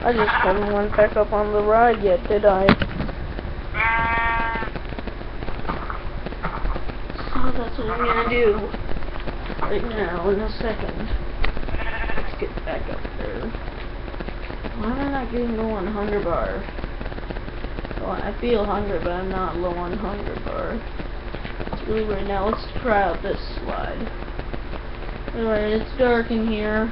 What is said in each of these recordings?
I just haven't went back up on the ride yet, did I? So that's what I'm gonna do right now in a second. Let's get back up there. Why am I not getting low on hunger bar? Well, I feel hungry, but I'm not low on hunger bar. It's really weird. Now let's try out this slide. Alright, it's dark in here.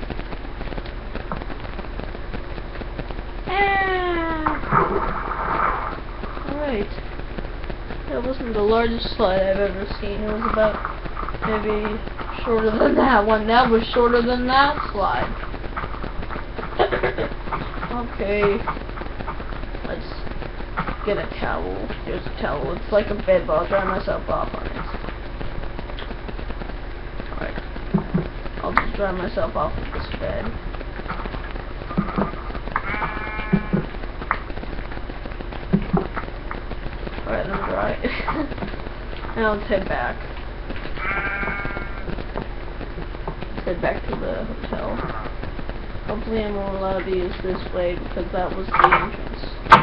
Alright. That wasn't the largest slide I've ever seen. It was about maybe shorter than that one. That was shorter than that slide. Okay. Let's get a towel. Here's a towel. It's like a bed, but I'll dry myself off on it. Alright. I'll just dry myself off with this bed. Alright, I'm dry. Now let's head back. Let's head back to the hotel. Hopefully I'm not allowed to use this way because that was the entrance.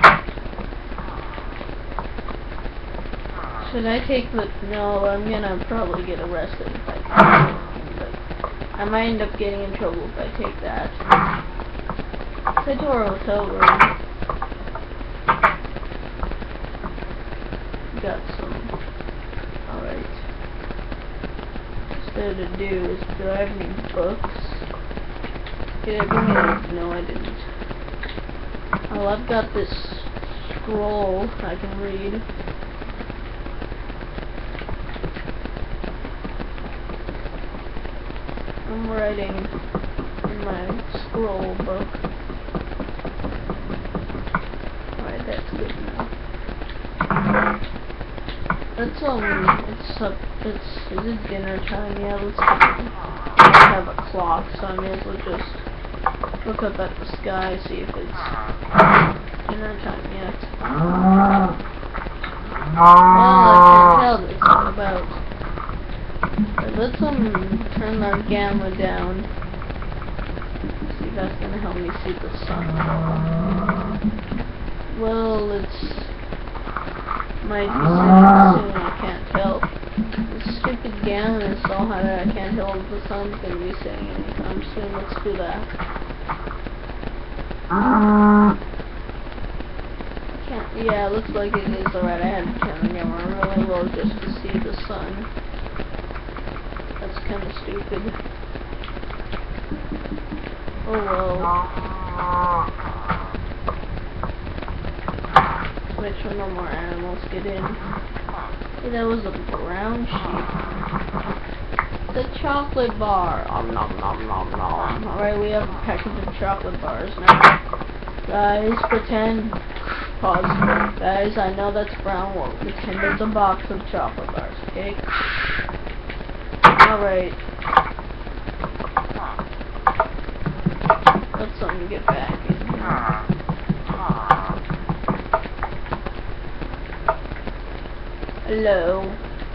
Should I take the... No, I'm gonna probably get arrested if I take it. But I might end up getting in trouble if I take that. Let's head to our hotel room. Got some... Alright. Instead to do is, do I have any books? Did I bring it? No, I didn't. Oh, I've got this scroll I can read. I'm writing in my scroll book. Alright, that's good now. Let's, is it dinner time? Yeah, let's get it. I have a clock, so I may as well just look up at the sky, see if it's dinner time yet. Well, I can't tell this all about. But let's turn our gamma down. See if that's gonna help me see the sun. Well, it's might be soon, I can't tell. This stupid gamma is so high that I can't tell if the sun's gonna be setting anytime soon. Let's do that. Yeah, it looks like it is. Alright, I had to turn the camera really low just to see the sun. That's kind of stupid. Oh well. Make sure no more animals get in. Hey, that was a brown sheep. The chocolate bar. Nom nom nom nom. Alright, we have a package of chocolate bars now. Guys, pretend. Pause. Guys, I know that's brown. We'll pretend it's a box of chocolate bars, okay? Alright. Let's get back in here. Hello.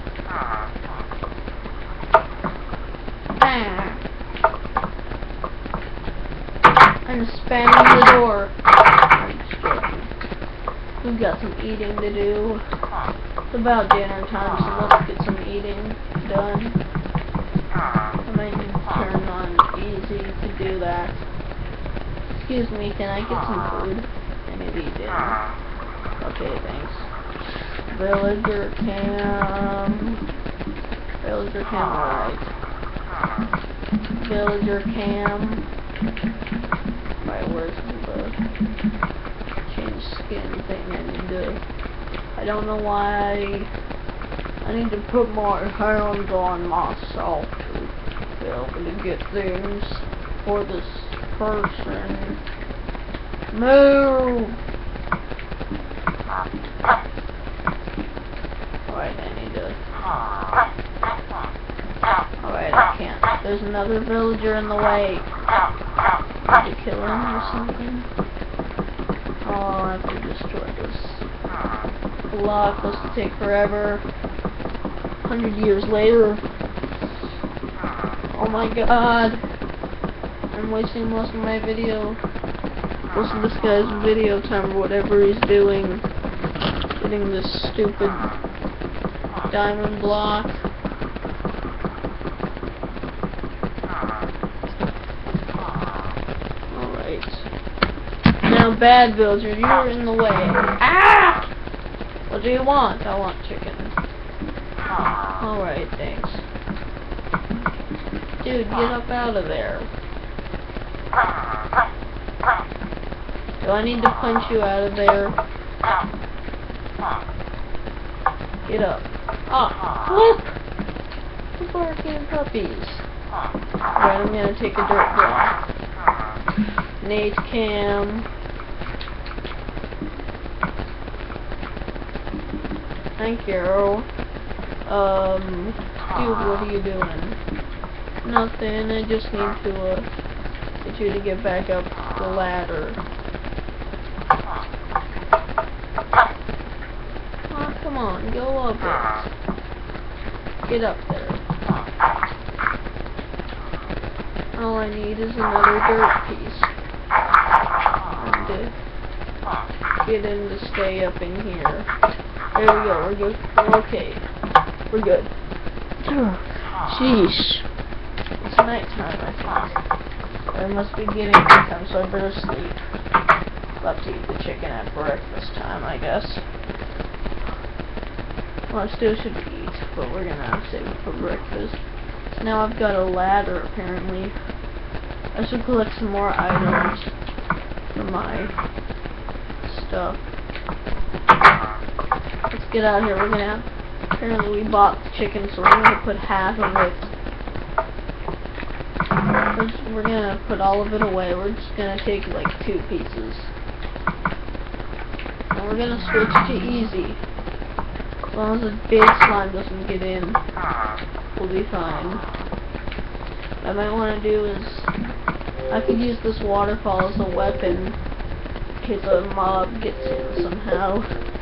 I'm spamming the door. I'm just joking. We've got some eating to do. It's about dinner time, so let's get some eating done. I might need to turn on easy to do that. Excuse me, can I get some food? I need to eat dinner. Okay, thanks. Villager cam. Villager cam, alright. Villager cam. Alright, where's the change skin thing I need to... I don't know why I need to put more hands on myself to be able to get things for this person. Move! Alright, I need to... Alright, I can't. There's another villager in the way. Need to kill him or something? Oh, I have to destroy this block. This will take forever. 100 years later. Oh my god. I'm wasting most of my video. most of this guy's video time or whatever he's doing, getting this stupid diamond block. Alright. Now, bad villager, you're in the way. Ah! What do you want? I want chicken. Alright, thanks. Dude, get up out of there. Do I need to punch you out of there? Get up. Ah, look! The barking puppies. Alright, I'm gonna take a dirt block. Nate Cam. Thank you. Dude, what are you doing? Nothing, I just need to, get you to get back up the ladder. Oh, come on, go up it. Get up there. All I need is another dirt piece. And to get him to stay up in here. There we go, we're good. We're okay. We're good. Sheesh. It's nighttime, I think. I must be getting nighttime, so I better sleep. About to eat the chicken at breakfast time, I guess. Well, I still should eat, but we're gonna save it for breakfast. So now I've got a ladder, apparently. I should collect some more items for my stuff. Let's get out of here. We're gonna apparently we bought the chicken, so we're gonna put half of it. We're gonna put all of it away. We're just gonna take like 2 pieces. And we're gonna switch to easy. As long as the big slime doesn't get in, we'll be fine. What I might want to do is, I could use this waterfall as a weapon in case a mob gets in somehow.